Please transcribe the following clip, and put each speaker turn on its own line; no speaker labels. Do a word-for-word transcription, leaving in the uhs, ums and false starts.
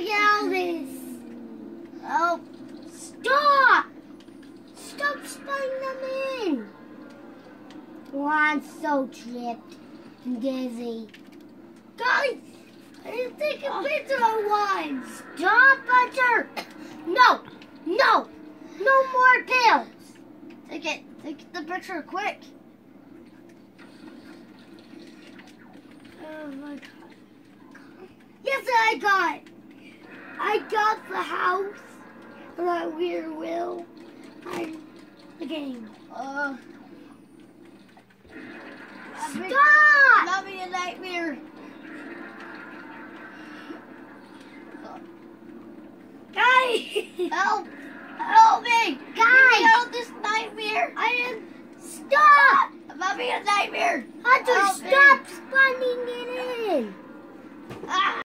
to get out of this.
Oh,
Stop! Stop spying them in. Oh, I'm so tripped and dizzy. Guys, I didn't take a picture of one. Stop, Butcher. No, no, no more pills.
take it. Take the picture quick.
Oh my God. Yes, I got. I got the house. That weird will. I the game.
Uh,
Stop!
Not be a nightmare.
Guys!
Help! Help me! Get me
Guys!
out of this nightmare!
I am. Stop!
I'm having a nightmare!
Hunter,
Help me.
stop spawning it in.
Ah!